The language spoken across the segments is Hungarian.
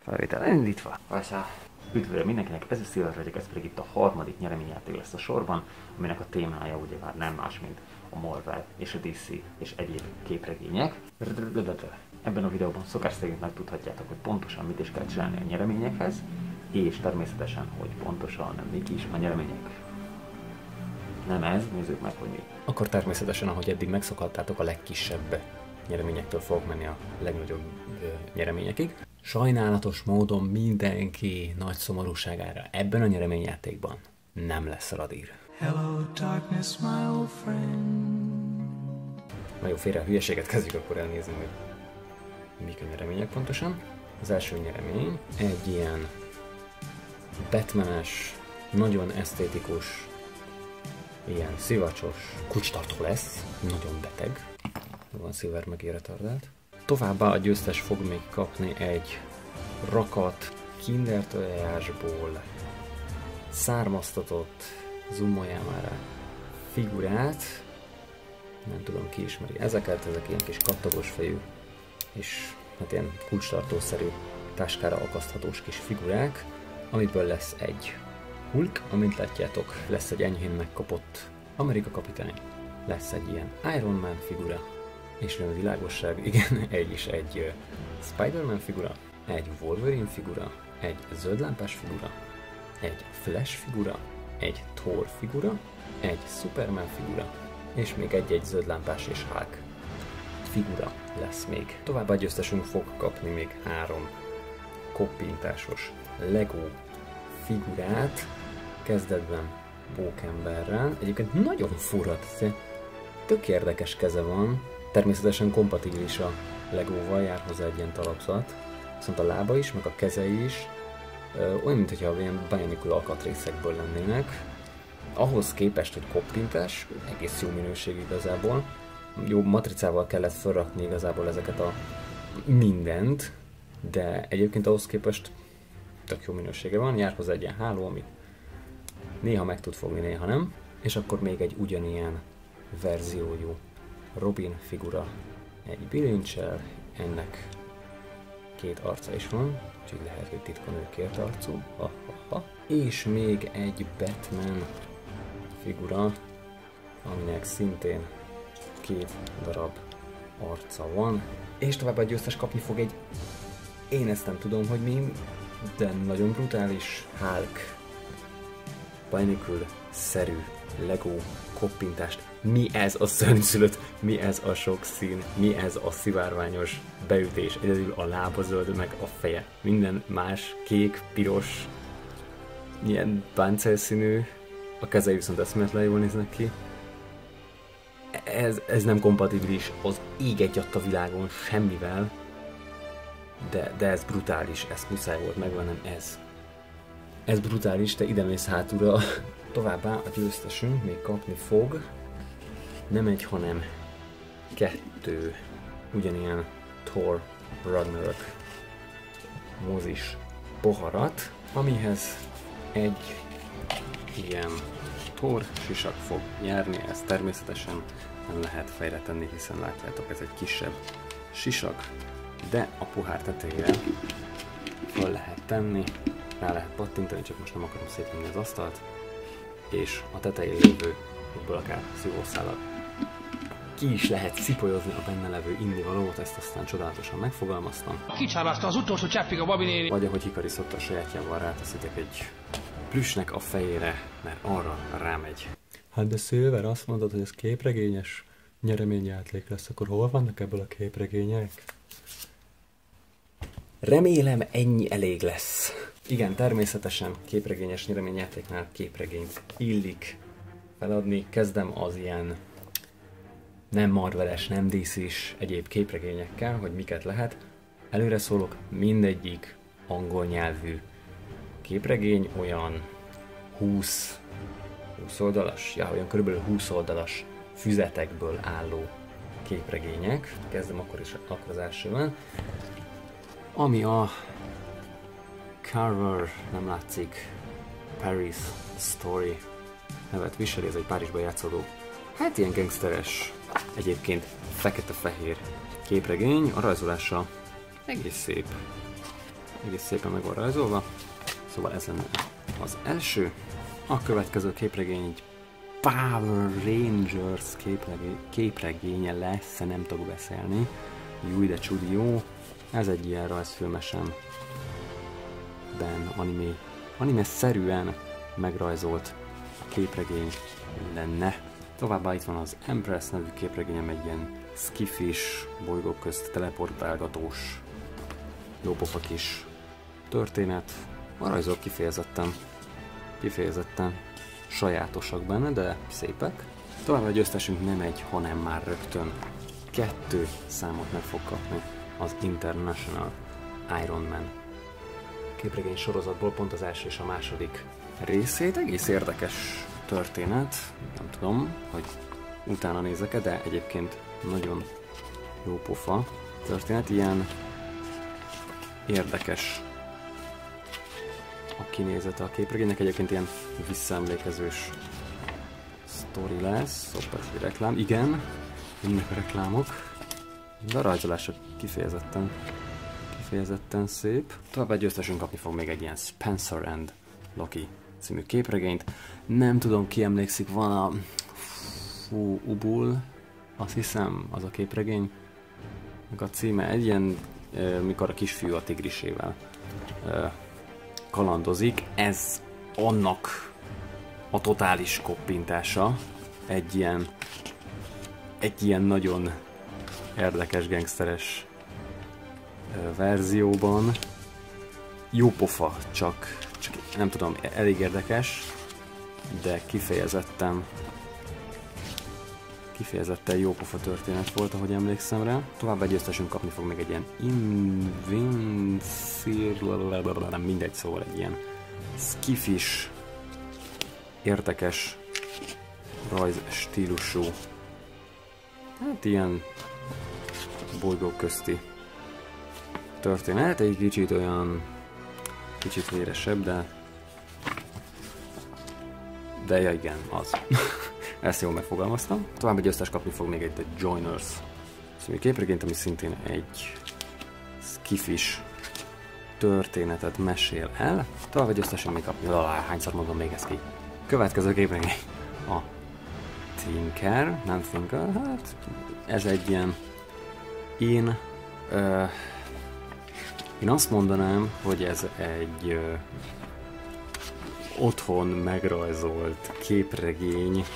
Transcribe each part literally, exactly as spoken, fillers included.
Felvétel elindítva. Vásá. Üdvözlöm mindenkinek, ez a Szilvár vagyok, ez pedig itt a harmadik nyereményjáték lesz a sorban, aminek a témája ugye már nem más, mint a Marvel és a dé cé és egyéb képregények. Ebben a videóban szokás szerint megtudhatjátok, hogy pontosan mit is kell csinálni a nyereményekhez, és természetesen, hogy pontosan mik is a nyeremények. Nem ez, nézzük meg, hogy mi. Akkor természetesen, ahogy eddig megszokhattátok, a legkisebb nyereményektől fogok menni a legnagyobb nyereményekig. Sajnálatos módon mindenki nagy szomorúságára ebben a nyereményjátékban nem lesz radír. Hello, darkness, my old friend. Na jó, félre a hülyeséget kezdjük akkor elnézni, hogy mik a nyeremények pontosan. Az első nyeremény egy ilyen Batmanes, nagyon esztétikus, ilyen szivacsos kucstartó lesz, nagyon beteg. Van Silver meg retardált. Továbbá a győztes fog még kapni egy rakat kinder tojásból származtatott, zoomoljál már rá, figurát. Nem tudom, ki ismeri ezeket, ezek ilyen kis kattagos fejű és hát ilyen kulcstartószerű táskára akaszthatós kis figurák, amiből lesz egy Hulk, amint látjátok, lesz egy enyhén megkapott Amerika kapitány, lesz egy ilyen Iron Man figura, és nem a világosság, igen, egy is egy uh, Spider-Man figura, egy Wolverine figura, egy zöldlámpás figura, egy Flash figura, egy Thor figura, egy Superman figura, és még egy-egy zöldlámpás és Hulk figura lesz még. Továbbá a győztesünk fog kapni még három koppintásos Lego figurát, kezdetben pókemberrel. Egyébként nagyon fura, tök érdekes keze van, természetesen kompatibilis a Legóval, jár hozzá egy ilyen talapzat, viszont a lába is, meg a kezei is ö, olyan, mintha ilyen Bionicle alkatrészekből lennének. Ahhoz képest, hogy koppintás, egész jó minőség igazából. Jó matricával kellett felrakni igazából ezeket a mindent, de egyébként ahhoz képest tök jó minősége van, jár hozzá egy ilyen háló, amit néha meg tud fogni, néha nem. És akkor még egy ugyanilyen verziójú Robin figura egy bilincsel, ennek két arca is van, úgyhogy lehet, hogy titkon ő két arcú. Ha, ha, ha. És még egy Batman figura, aminek szintén két darab arca van. És tovább a győztes kapni fog egy, én ezt nem tudom, hogy mi, de nagyon brutális Hulk Bionicle-szerű Lego koppintást. Mi ez a szörnyszülött, mi ez a sok szín, mi ez a szivárványos beütés, egyedül a lába zöld, meg a feje. Minden más, kék, piros, ilyen páncélszínű, a kezei viszont eszméletlen jól néznek ki. Ez, ez nem kompatibilis az ég egyatt a világon semmivel, de, de ez brutális, ezt muszáj volt megvennem, ez. Ez brutális, te idemész hátulra. Továbbá a győztesünk még kapni fog nem egy, hanem kettő ugyanilyen Thor Ragnarök mozis poharat, amihez egy ilyen Thor sisak fog járni, ezt természetesen nem lehet fejre tenni, hiszen látjátok, ez egy kisebb sisak, de a pohár tetejére fel lehet tenni, rá lehet pattintani, csak most nem akarom szétvenni az asztalt, és a tetején lévő, ebből akár szívószállal ki is lehet szipolyozni a benne levő innivalót, ezt aztán csodálatosan megfogalmaztam. Kicsábázta az utolsó cseppig a babinéni. Vagy ahogy Hikari szokta, a sajátjával ráteszitek egy plüssnek a fejére, mert arra rámegy. Hát de Silver, azt mondod, hogy ez képregényes nyereményjáték lesz, akkor hol vannak ebből a képregények? Remélem ennyi elég lesz. Igen, természetesen képregényes nyereményjátéknál képregényt illik feladni. Kezdem az ilyen nem Marveles, nem dé cés egyéb képregényekkel, hogy miket lehet. Előre szólok, mindegyik angol nyelvű képregény, olyan húsz, húsz oldalas, ja, olyan körülbelül húsz oldalas füzetekből álló képregények. Kezdem akkor is akkor az elsővel. Ami a Carver, nem látszik, Paris Story nevet viseli, ez egy Párizsban játszódó, hát ilyen gangsteres, egyébként fekete-fehér képregény, a rajzolása egész szép. egész szépen meg van rajzolva. Szóval ez lenne az első. A következő képregény így Power Rangers képregény, képregénye lesz, nem tudok beszélni. Júj, de csudi jó. Ez egy ilyen rajzfilmesen ben anime, anime-szerűen megrajzolt képregény lenne. Továbbá itt van az Empress nevű képregényem, egy ilyen skifis, bolygók közt teleportálgatós, jópofa kis történet. A rajzok kifejezetten, kifejezetten sajátosak benne, de szépek. Továbbá a győztesünk nem egy, hanem már rögtön kettő számot meg fog kapni az International Iron Man képregény sorozatból, pont az első és a második részét. Egész érdekes történet, nem tudom, hogy utána nézek-e, de egyébként nagyon jó pofa történet, ilyen érdekes a kinézete a képregénynek, egyébként ilyen visszaemlékezős sztori lesz, hoppá, egy reklám, igen, jönnek a reklámok, de a rajzolása kifejezetten, kifejezetten szép. Továbbá győztesünk kapni fog még egy ilyen Spencer and Loki című képregényt. Nem tudom, ki emlékszik, van a Fú, Ubul, azt hiszem, az a képregény. A címe egy ilyen, e, mikor a kisfiú a tigrisével e, kalandozik. Ez annak a totális koppintása. Egy ilyen, egy ilyen nagyon érdekes, gangsteres e, verzióban. Jó pofa, csak, csak nem tudom, elég érdekes, de kifejezetten kifejezetten jó pofa történet volt, ahogy emlékszem rá. Továbbá győztesünk kapni fog még egy ilyen Invincible, nem mindegy, szóval egy ilyen skifis, érdekes rajz stílusú, hát ilyen bolygók közti történet, egy kicsit olyan, kicsit véresebb, de de ja, igen, az. Ezt jól megfogalmaztam. Tovább egy győztes kapni fog még egy The Joiners című képregényt, ami szintén egy skifis történetet mesél el. Tovább egy győztesen még kapni, alá, hányszor mondom még ezt ki. Következő képregény a Thinker, nem Thinker, hát ez egy ilyen, én, ö, én azt mondanám, hogy ez egy ö, otthon megrajzolt képregény,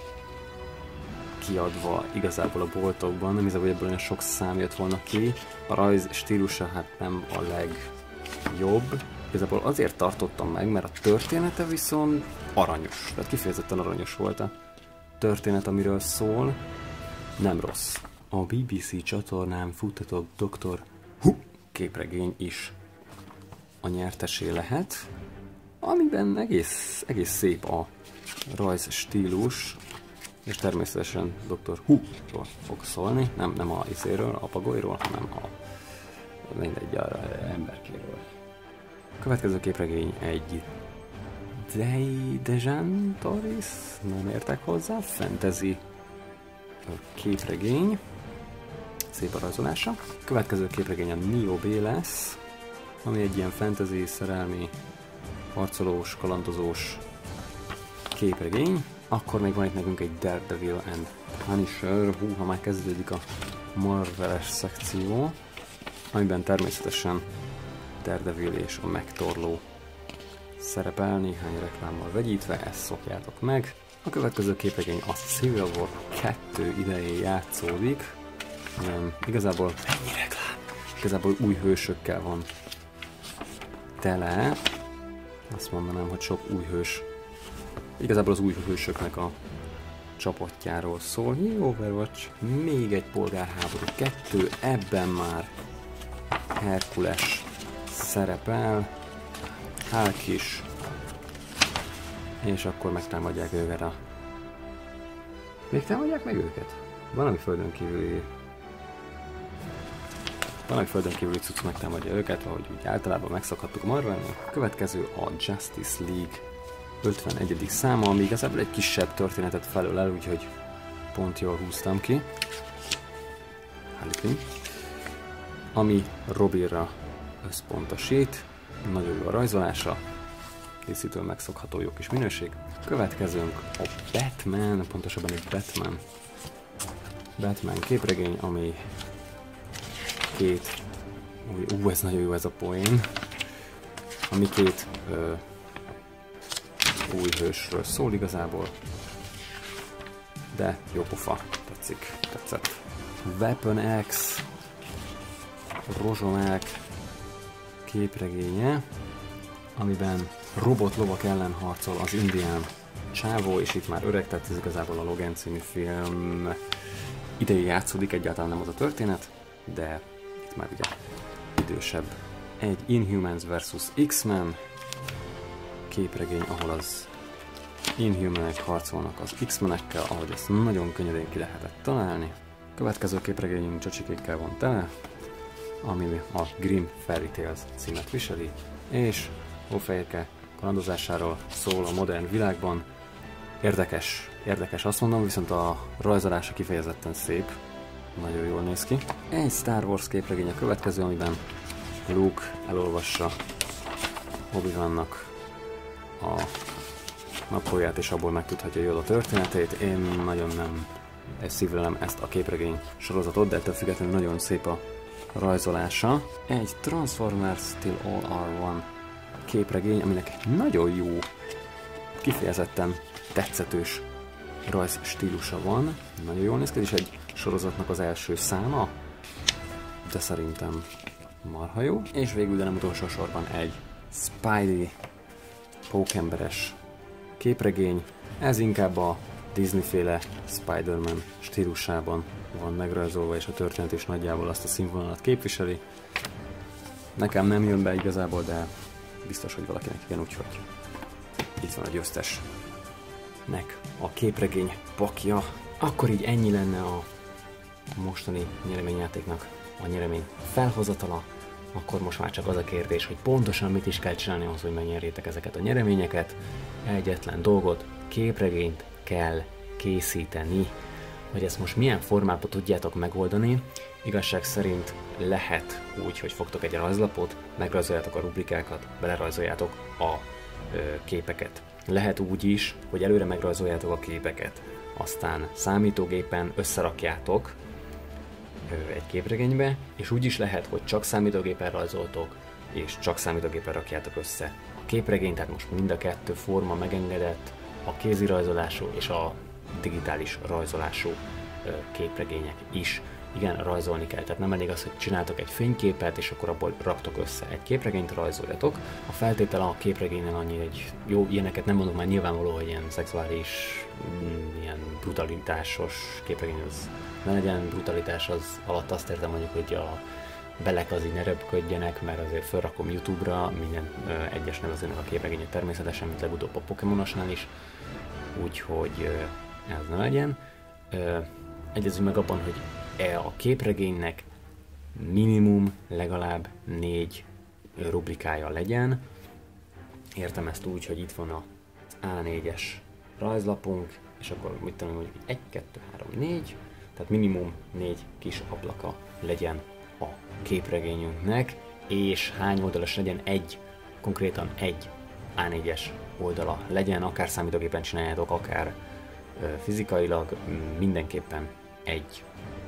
kiadva igazából a boltokban, nem hiszem, hogy ebből olyan sok szám jött volna ki. A rajz stílusa hát nem a legjobb. Igazából azért tartottam meg, mert a története viszont aranyos. Tehát kifejezetten aranyos volt a történet, amiről szól. Nem rossz. A bé bé cé csatornán futtatott doktor Who képregény is a nyertesé lehet, amiben egész, egész szép a rajz stílus, és természetesen doktor Who-ról fog szólni, nem, nem a izéről, a pagolyról, hanem a mindegy, a emberkéről. A következő képregény egy Dei Dejantoris, nem értek hozzá, fantasy képregény, szép a rajzolása. A következő képregény a Neo B lesz, ami egy ilyen fantasy, szerelmi, harcolós, kalandozós képregény. Akkor még van itt nekünk egy Daredevil and Punisher, hú, ha már kezdődik a Marvel-es szekció, amiben természetesen Daredevil és a megtorló szerepel, néhány reklámmal vegyítve, ezt szokjátok meg. A következő képregény a Civil War kettő idején játszódik, nem, igazából ennyi reklám, igazából új hősökkel van tele, azt mondanám, hogy sok új hős, igazából az új hősöknek a csapatjáról szól. Overwatch, még egy polgárháború kettő, ebben már Herkules szerepel, Hulk is, és akkor megtámadják őket a... Még támadják meg őket? Valami földön kívüli... Valami földön kívüli cucc megtámadja őket, ahogy úgy általában megszokhattuk Marvelnél. A következő a Justice League ötvenegyedik száma, ami igazából egy kisebb történetet felölel, úgyhogy pont jól húztam ki. Harley Quinn. Ami Robinra összpontosít. nagyon jó a rajzolása, dé cé-től megszokható jó kis minőség. Következőnk a Batman, pontosabban egy Batman. Batman képregény, ami két, ú, ez nagyon jó ez a poén, ami két ö, új hősről szól igazából, de jó pofa, tetszik, tetszett. Weapon X, rozsomák képregénye, amiben robotlovak ellen harcol az indián csávó, és itt már öreg, tehát ez igazából a Logan című film idején játszódik, egyáltalán nem az a történet, de itt már ugye idősebb. Egy Inhumans versus X-Men képregény, ahol az Inhumanek harcolnak az X-menekkel, ahogy ezt nagyon könnyedén ki lehetett találni. Következő képregényünk csacsikékkel van tele, ami a Grimm Fairy Tales címet viseli, és Hófehérke kalandozásáról szól a modern világban. Érdekes, érdekes azt mondom, viszont a rajzolása kifejezetten szép, nagyon jól néz ki. Egy Star Wars képregény a következő, amiben Luke elolvassa Obi-Wannak a naplóját, és abból megtudhatja jól a történetét. Én nagyon nem szívlelem ezt a képregény sorozatot, de ettől függetlenül nagyon szép a rajzolása. Egy Transformers Still All Are One képregény, aminek nagyon jó, kifejezetten tetszetős rajz stílusa van. Nagyon jól néz ki, és egy sorozatnak az első száma, de szerintem marha jó. És végül, de nem utolsó sorban egy Spidey pókemberes képregény. Ez inkább a Disney-féle Spider-Man stílusában van megrajzolva, és a történet is nagyjából azt a színvonalat képviseli. Nekem nem jön be igazából, de biztos, hogy valakinek igen, úgyhogy itt van a győztesnek a képregény pakja. Akkor így ennyi lenne a mostani nyereményjátéknak a nyeremény felhozatala. Akkor most már csak az a kérdés, hogy pontosan mit is kell csinálni ahhoz, hogy megnyerjétek ezeket a nyereményeket. Egyetlen dolgot, képregényt kell készíteni. Hogy ezt most milyen formában tudjátok megoldani, igazság szerint lehet úgy, hogy fogtok egy rajzlapot, megrajzoljátok a rubrikákat, belerajzoljátok a ö, képeket. Lehet úgy is, hogy előre megrajzoljátok a képeket, aztán számítógépen összerakjátok ö, egy képregénybe, és úgy is lehet, hogy csak számítógépen rajzoltok, és csak számítógépen rakjátok össze a képregényt, tehát most mind a kettő forma megengedett, a kézirajzolású és a digitális rajzolású ö, képregények is. Igen, rajzolni kell, tehát nem elég az, hogy csináltok egy fényképet, és akkor abból raktok össze egy képregényt, rajzoljatok. A feltétele a képregényen annyi, hogy jó, ilyeneket nem mondok, már nyilvánvaló, hogy ilyen szexuális, mm, ilyen brutalitásos képregény, az ne legyen brutalitás, az alatt azt értem mondjuk, hogy a belek az így ne röpködjenek, mert azért felrakom YouTube-ra minden ö, egyes nevezőnek a képregényet természetesen, mint legutóbb a Pokémonosnál is, úgyhogy ö, ez ne legyen. Ö, egyezünk meg abban, hogy a képregénynek minimum legalább négy rubrikája legyen. Értem ezt úgy, hogy itt van az á négyes rajzlapunk, és akkor mit tudom, hogy egy, kettő, három, négy, tehát minimum négy kis ablaka legyen a képregényünknek, és hány oldalas legyen? Egy, konkrétan egy á négyes oldala legyen, akár számítógépen csináljátok, akár ö, fizikailag, mindenképpen egy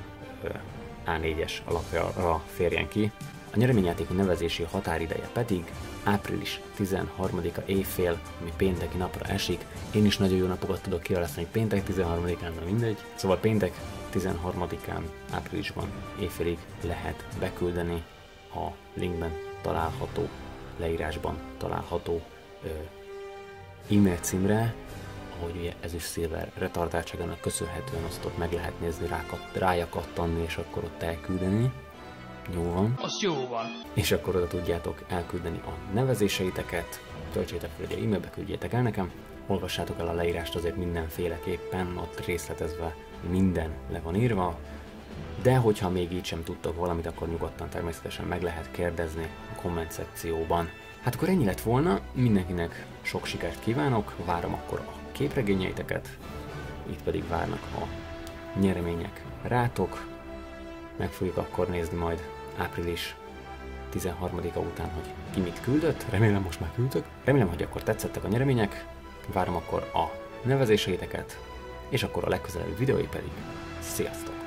á négyes alapra férjen ki. A nyereményjáték nevezési határideje pedig április tizenharmadika éjfél, ami pénteki napra esik. Én is nagyon jó napokat tudok kiválasztani péntek tizenharmadikán, de mindegy. Szóval péntek tizenharmadikán áprilisban éjfélig lehet beküldeni a linkben található, leírásban található ö, e-mail címre, ahogy ugye Ezüst Szilver retardáltságának köszönhetően azt ott meg lehet nézni, rája kattanni, és akkor ott elküldeni. Jó van. Az jó van. És akkor oda tudjátok elküldeni a nevezéseiteket, töltsétek fel, ugye e-mailbe küldjétek el nekem, olvassátok el a leírást azért mindenféleképpen, ott részletezve minden le van írva, de hogyha még így sem tudtok valamit, akkor nyugodtan természetesen meg lehet kérdezni a komment szekcióban. Hát akkor ennyi lett volna, mindenkinek sok sikert kívánok, várom akkor a képregényeiteket, itt pedig várnak a nyeremények rátok, meg fogjuk akkor nézni majd április tizenharmadika után, hogy ki mit küldött. Remélem most már küldtök. Remélem, hogy akkor tetszettek a nyeremények. Várom akkor a nevezéseiteket, és akkor a legközelebbi videói pedig. Sziasztok!